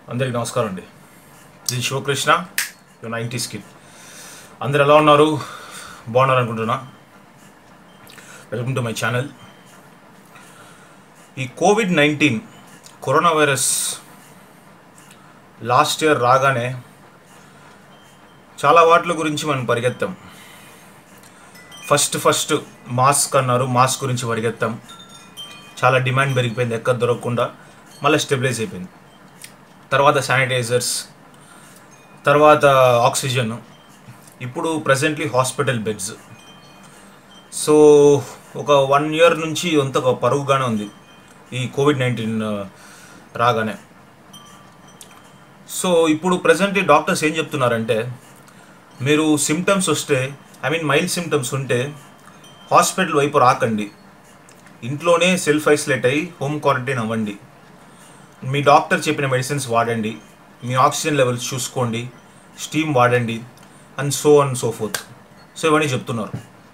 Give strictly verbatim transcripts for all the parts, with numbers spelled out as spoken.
అందరికీ నమస్కారం అండి. ఇది శివకృష్ణ, యు నైంటీస్ కిడ్. అందరు ఎలా ఉన్నారు? బాగున్నారు అనుకుంటున్నా. Welcome to my channel. ఈ covid nineteen corona virus last year రాగానే చాలా వాటిల గురించి మనం పరిగెత్తాం. ఫస్ట్ ఫస్ట్ మాస్క్ అన్నారు, మాస్క్ గురించి పరిగెత్తాం. చాలా డిమాండ్ పెరిగిపోయింది, ఎక్కడ దొరకకుండా మళ్ళీ స్టెబిలైజ్ అయిపోయింది. తర్వాత శానిటైజర్స్, తర్వాత ఆక్సిజన్, ఇప్పుడు ప్రజెంట్లీ హాస్పిటల్ బెడ్స్. సో ఒక వన్ ఇయర్ నుంచి అంత ఒక పరుగుగానే ఉంది ఈ కోవిడ్ నైన్టీన్ రాగానే. సో ఇప్పుడు ప్రజెంట్లీ డాక్టర్స్ ఏం చెప్తున్నారంటే, మీరు సిమ్టమ్స్ వస్తే, ఐ మీన్ మైల్డ్ సిమ్టమ్స్ ఉంటే హాస్పిటల్ వైపు రాకండి, ఇంట్లోనే సెల్ఫ్ ఐసోలేట్ అయ్యి హోమ్ క్వారంటైన్ అవ్వండి, మీ డాక్టర్ చెప్పిన మెడిసిన్స్ వాడండి, మీ ఆక్సిజన్ లెవెల్స్ చూసుకోండి, స్టీమ్ వాడండి, and so and so forth. So ఇవన్నీ చెప్తున్నారు.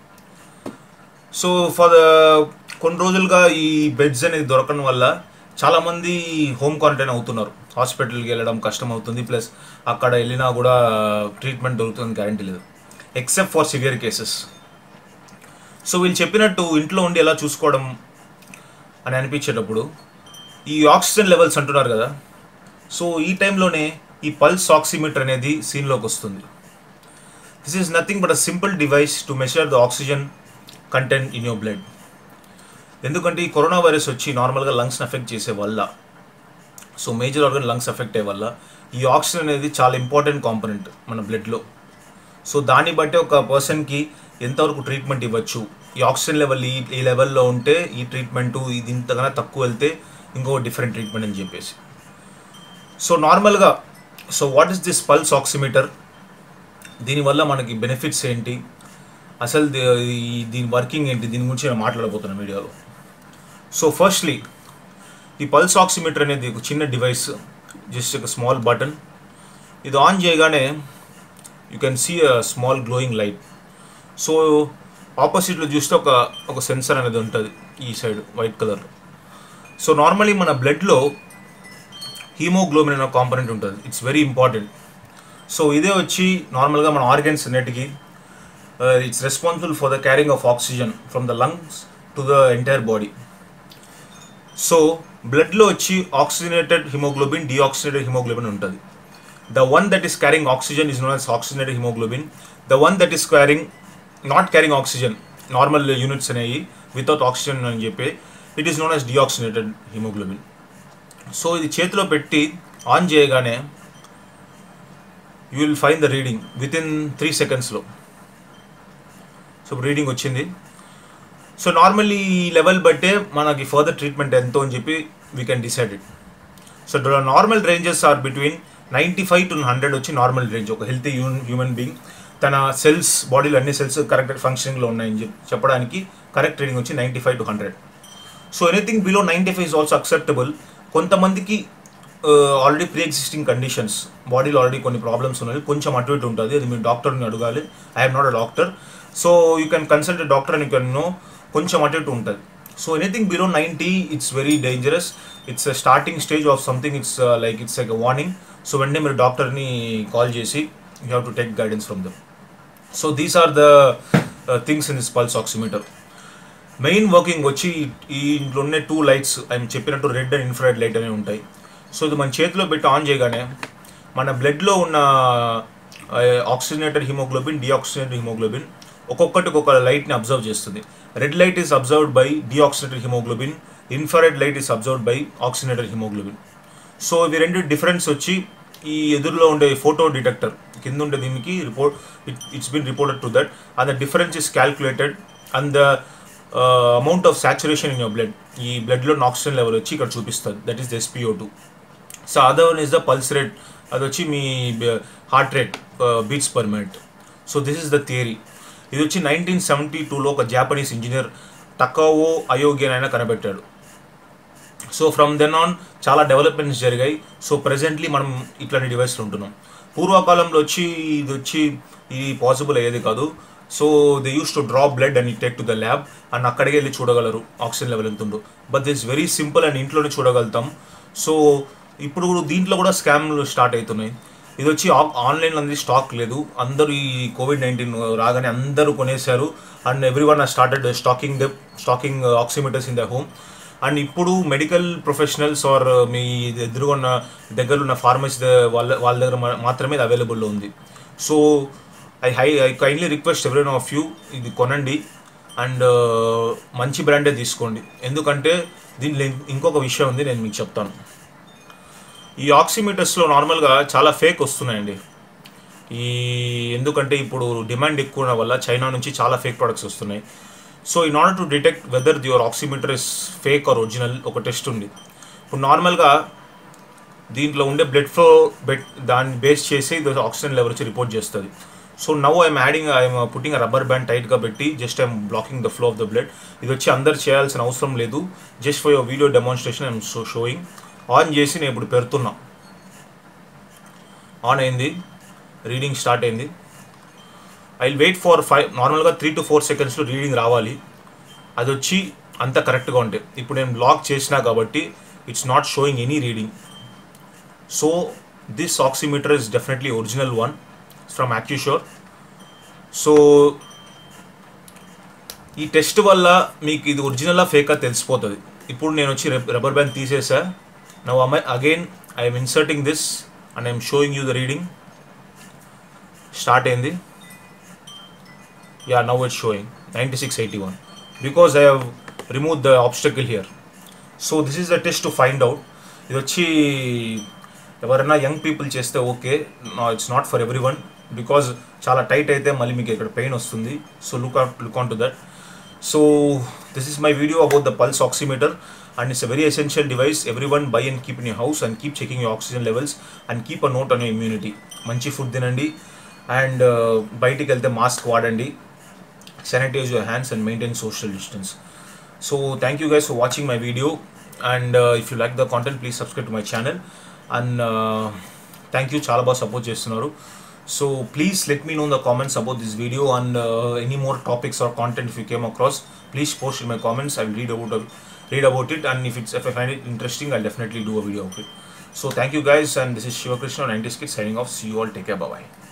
సో ఫర్ ద కొన్ని రోజులుగా ఈ బెడ్స్ అనేది దొరకడం వల్ల చాలామంది హోమ్ క్వారంటైన్ అవుతున్నారు. హాస్పిటల్కి వెళ్ళడం కష్టం అవుతుంది, ప్లస్ అక్కడ వెళ్ళినా కూడా ట్రీట్మెంట్ దొరుకుతుంది గ్యారంటీ లేదు, except for severe cases. So వీళ్ళు చెప్పినట్టు ఇంట్లో ఉండి ఎలా చూసుకోవడం అని అనిపించేటప్పుడు ఈ ఆక్సిజన్ లెవెల్స్ అంటున్నారు కదా, సో ఈ టైంలోనే ఈ పల్స్ ఆక్సిమీటర్ అనేది సీన్లోకి వస్తుంది. This is nothing but a simple device to measure the oxygen content in your blood. ఎందుకంటే ఈ కరోనా వైరస్ వచ్చి నార్మల్గా లంగ్స్ని ఎఫెక్ట్ చేసే వల్ల, so major organ lungs effect అయ్యే వల్ల ఈ ఆక్సిజన్ అనేది చాలా ఇంపార్టెంట్ కాంపోనెంట్ మన బ్లడ్లో. సో దాన్ని బట్టి ఒక పర్సన్కి ఎంతవరకు ట్రీట్మెంట్ ఇవ్వచ్చు, ఈ ఆక్సిజన్ లెవెల్ ఈ ఈ లెవెల్లో ఉంటే ఈ ట్రీట్మెంటు, ఇది ఇంతకన్నా తక్కువ వెళ్తే ఇంకో డిఫరెంట్ ట్రీట్మెంట్ అని చెప్పేసి. సో నార్మల్గా so what is this pulse oximeter, దీనివల్ల మనకి బెనిఫిట్స్ ఏంటి, అసలు దీని వర్కింగ్ ఏంటి, దీని గురించి నేను మాట్లాడబోతున్నాను వీడియోలో. సో ఫస్ట్లీ ఈ పల్స్ ఆక్సిమీటర్ అనేది ఒక చిన్న డివైస్, జస్ట్ ఒక స్మాల్ బటన్. ఇది ఆన్ చేయగానే you can see a small glowing light. So ఆపోజిట్లో చూస్తే ఒక ఒక సెన్సర్ అనేది ఉంటుంది ఈ సైడ్ వైట్ కలర్లో. సో నార్మలీ మన బ్లడ్లో హీమోగ్లోబిన్ అనే కాంపోనెంట్ ఉంటుంది, ఇట్స్ వెరీ ఇంపార్టెంట్. సో ఇదే వచ్చి నార్మల్గా మన ఆర్గన్స్ అన్నిటికీ it's responsible for the carrying of oxygen from the lungs to the entire body. So బ్లడ్లో వచ్చి ఆక్సిజనేటెడ్ హిమోగ్లోబిన్, డిఆక్సిజనేటెడ్ హిమోగ్లోబిన్ ఉంటుంది. The one that is carrying oxygen is known as oxygenated haemoglobin. The one that is carrying not carrying oxygen, normal units అనేవి without oxygen అని చెప్పి, it is known as deoxygenated haemoglobin. So ఇది చేతిలో పెట్టి on చేయగానే you will find the reading with in three సెకండ్స్లో. So reading వచ్చింది. So normally ఈ లెవెల్ బట్టే మనకి ఫర్దర్ ట్రీట్మెంట్ ఎంతో అని చెప్పి we can decide it. So normal ranges are between ninety five to hundred వచ్చి నార్మల్ రేంజ్. ఒక హెల్తీ హ్యూమన్ బీయింగ్ తన సెల్స్, బాడీలో అన్ని సెల్స్ కరెక్ట్ ఫంక్షనింగ్లో ఉన్నాయని చెప్పి చెప్పడానికి కరెక్ట్ రీడింగ్ వచ్చి ninety five to hundred. So anything below ninety five is also acceptable. కొంతమందికి ఆల్రెడీ ప్రీ ఎగ్జిస్టింగ్ కండిషన్స్, బాడీలో ఆల్రెడీ కొన్ని ప్రాబ్లమ్స్ ఉన్నాయి, కొంచెం అటు ఇటు ఉంటుంది, అది మీరు డాక్టర్ని అడగాలి. I'm not a doctor, so you can consult a doctor and you can know. కొంచెం అటు ఇటు ఉంటుంది. So anything below ninety it's very dangerous, it's starting stage of something, it's like it's like a warning. So వెంటనే మీరు డాక్టర్ని call చేసి you have to take guidance from them. So these are the things in this pulse oximeter. Main working వచ్చి ఈ ఇంట్లో ఉన్న two lights, ఆయన చెప్పినట్టు రెడ్ అండ్ ఇన్ఫ్రారెడ్ లైట్ అనేవి ఉంటాయి. సో ఇది మన చేతిలో పెట్టి ఆన్ చేయగానే మన బ్లడ్లో ఉన్న ఆక్సిజనేటెడ్ హిమోగ్లోబిన్, డిఆక్సిజనేటెడ్ హిమోగ్లోబిన్ ఒక్కొక్కటి ఒక్కొక్క లైట్ని అబ్జర్వ్ చేస్తుంది. Red light is absorbed by deoxygenated haemoglobin, infrared light is absorbed by oxygenated haemoglobin. So ఇవి రెండు డిఫరెన్స్ వచ్చి ఈ ఎదురులో ఉండే ఫోటో డిటెక్టర్ కింద ఉండే దీనికి report, it it's been reported to that, and the difference is calculated, and the amount of saturation in your blood, ఈ బ్లడ్లో ఆక్సిజన్ లెవెల్ వచ్చి ఇక్కడ చూపిస్తుంది, that is the S P O two. So other one is the pulse rate, అది వచ్చి మీ heart rate, beats per minute. So this is the theory. ఇది వచ్చి నైన్టీన్ సెవెంటీ టూలో ఒక జాపనీస్ ఇంజనీర్ టకావో అయోగి అని ఆయన కనిపెట్టాడు. సో ఫ్రమ్ దెన్ ఆన్ చాలా డెవలప్మెంట్స్ జరిగాయి. సో ప్రజెంట్లీ మనం ఇట్లాంటి డివైస్లు ఉంటున్నాం. పూర్వకాలంలో వచ్చి ఇది వచ్చి ఇది పాసిబుల్ అయ్యేది కాదు. So they use to draw blood and take to the lab, and అక్కడికి వెళ్ళి చూడగలరు ఆక్సిజన్ లెవెల్ ఎంత ఉందో. But this very simple and ఇంట్లోనే చూడగలుగుతాం. సో ఇప్పుడు దీంట్లో కూడా స్కామ్లు స్టార్ట్ అవుతున్నాయి. ఇది వచ్చి ఆన్లైన్లో అనేది స్టాక్ లేదు, అందరూ ఈ కోవిడ్ నైన్టీన్ రాగానే అందరూ కొనేశారు. And every one started stocking the stocking oximeters in the home. And ఇప్పుడు మెడికల్ ప్రొఫెషనల్స్ ఆర్ మీ ఎదురుగా ఉన్న దగ్గర ఉన్న ఫార్మసీ వాళ్ళ వాళ్ళ దగ్గర మాత్రమే ఇది అవైలబుల్లో ఉంది. So I hi I kindly request every one of you, ఇది కొనండి అండ్ మంచి బ్రాండే తీసుకోండి. ఎందుకంటే దీనిలో ఇంకొక విషయం ఉంది, నేను మీకు చెప్తాను. ఈ ఆక్సిమీటర్స్లో నార్మల్గా చాలా ఫేక్ వస్తున్నాయండి. ఈ ఎందుకంటే ఇప్పుడు డిమాండ్ ఎక్కువ ఉన్న వల్ల చైనా నుంచి చాలా ఫేక్ ప్రొడక్ట్స్ వస్తున్నాయి. So in order to detect whether your oximeter is fake or original ఒక టెస్ట్ ఉంది. ఇప్పుడు నార్మల్గా దీంట్లో ఉండే బ్లడ్ ఫ్లో బెట్ దాన్ని బేస్ చేసి ఇది ఆక్సిజన్ లెవెల్ వచ్చి రిపోర్ట్ చేస్తుంది. So now I'm adding I'm putting rubber band టైట్గా పెట్టి just I'm blocking the flow of the blood. ఇది వచ్చి అందరు చేయాల్సిన అవసరం లేదు, just for your video demonstration I'm show sowing. On చేసి నేను ఇప్పుడు పెడుతున్నా. ఆన్ అయింది, రీడింగ్ స్టార్ట్ అయింది. I will wait for five నార్మల్గా త్రీ టు ఫోర్ సెకండ్స్లో రీడింగ్ రావాలి. అది వచ్చి అంత కరెక్ట్గా ఉంటే ఇప్పుడు నేను బ్లాక్ చేసినా కాబట్టి it's not showing any reading. So this oximeter is definitely original one from AccuSure. So ఈ టెస్ట్ వల్ల మీకు ఇది ఒరిజినల్లా ఫేకా తెలిసిపోతుంది. ఇప్పుడు నేను వచ్చి రబ్బర్ బ్యాండ్ తీసేసా. Now again I'm inserting this and I'm showing you the reading. Start అయింది. Yeah now it's showing ninety-six eighty-one because I have removed the obstacle here. So this is the test to find out. ఇది వచ్చి ఎవరైనా young people చేస్తే okay, it's not for every one because చాలా tight అయితే మళ్ళీ మీకు ఇక్కడ pain వస్తుంది. So look out look on to that. So this is my video about the pulse oximeter and it's a very essential device. Everyone buy and keep in your house and keep checking your oxygen levels and keep a note on your immunity. మంచి food తినండి and బయటికి వెళ్తే mask వాడండి, sanitize your hands and maintain social distance. So thank you guys for watching my video, and uh, if you like the content please subscribe to my channel. And uh, thank you, చాలా బాగా support చేస్తున్నారు. So please let me know in the comments about this video and uh, any more topics or content if you came across, please post in my comments. I will read about it, read about it and if it's if I find it interesting I'll definitely do a video of it. So thank you guys, and this is Shiva Krishna, nineties Kid signing off. See you all, take care, bye bye.